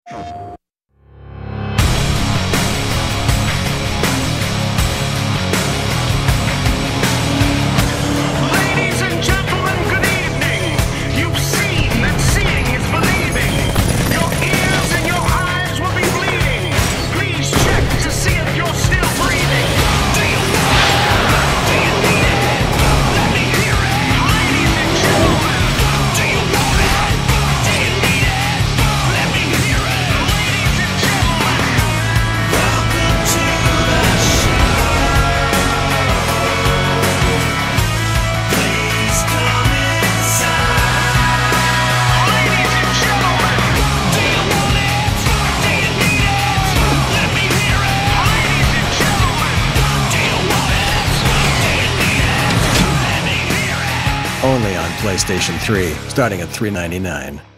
Ladies and gentlemen, good evening. You've seen that seeing is believing. Your ears and your eyes will be bleeding. Please check to see if you're still breathing. Do you want it? Do you need it? Let me hear it. Ladies and gentlemen, do you want it? Do you need it? Let me hear it. Ladies and gentlemen, welcome to the show. Please come inside. Ladies and gentlemen, do you want it? Do you need it? Let me hear it. Ladies and gentlemen, do you want it? Do you need it? Let me hear it. Only on PlayStation 3, starting at $3.99.